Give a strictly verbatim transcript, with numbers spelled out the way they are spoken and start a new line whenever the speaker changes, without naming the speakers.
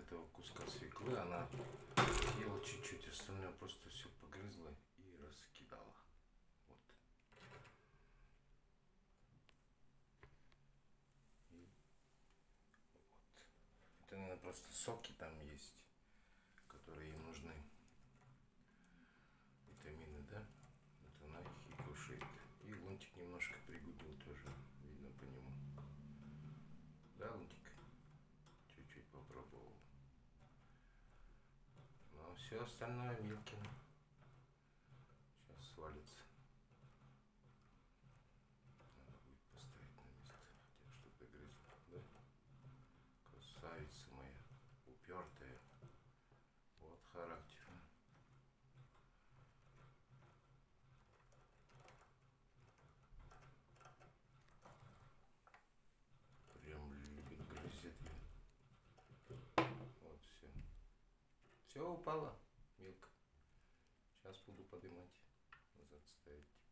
этого куска свеклы она съела чуть-чуть, остальное просто все погрызла и раскидала. Вот. И вот. Это, наверное, просто соки там есть, которые им нужны. Витамины, да? Вот она их и кушает. И Лунтик немножко пригубил тоже, видно по нему. Да, Лунтик? Чуть-чуть попробовал. Но все остальное Милкин. Сейчас свалится. Надо будет поставить на место. Хотя что-то грызла, да? Красавица моя, упертая. Вот характер. Прям любит грызет. Вот все. Все упало, Милка. Сейчас буду поднимать, назад ставить.